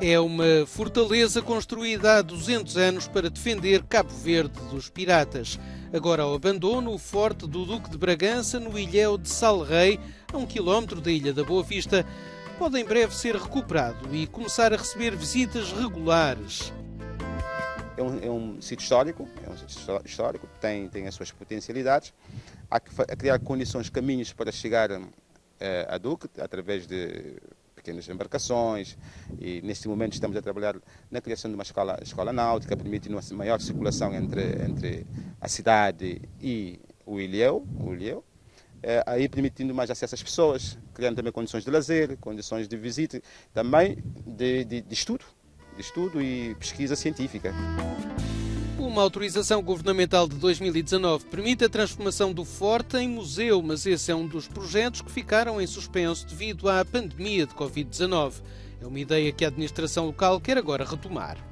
É uma fortaleza construída há 200 anos para defender Cabo Verde dos piratas. Agora ao abandono, o forte do Duque de Bragança, no ilhéu de Salrei, a 1 quilómetro da Ilha da Boa Vista, pode em breve ser recuperado e começar a receber visitas regulares. É um sítio histórico, tem as suas potencialidades. Há que criar condições, caminhos para chegar a Duque, através de pequenas embarcações, e neste momento estamos a trabalhar na criação de uma escola náutica, permitindo uma maior circulação entre a cidade e o ilhéu, aí permitindo mais acesso às pessoas, criando também condições de lazer, condições de visita, também de estudo e pesquisa científica. Uma autorização governamental de 2019 permite a transformação do forte em museu, mas esse é um dos projetos que ficaram em suspenso devido à pandemia de Covid-19. É uma ideia que a administração local quer agora retomar.